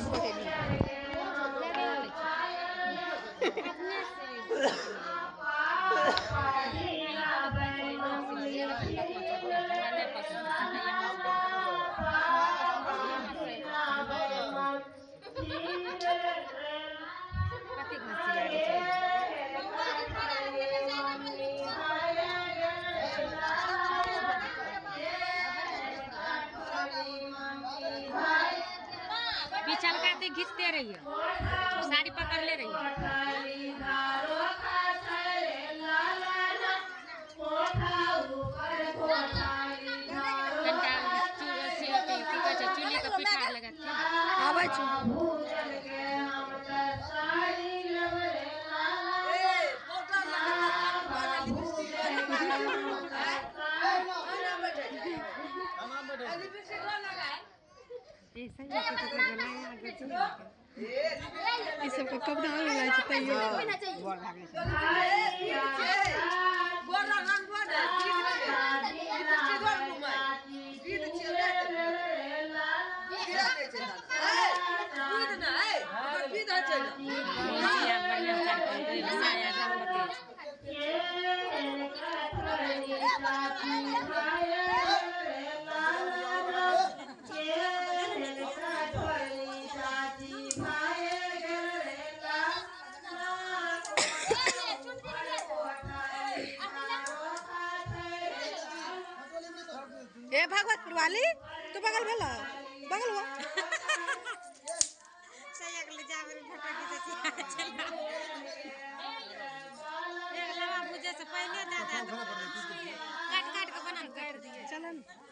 पिछल करते घिसते रहिए, साड़ी पकड़ ले रही चूल्हे का पिठार लगाते आवे सबको कब डाल लगा ए भागवतपुर वाली तू बगल भेल बगल हुआ सही अगले जा मेरे फोटो खींचे चला ये लवा पूजा से पहले दादा काट काट के बना काट दिए चलन।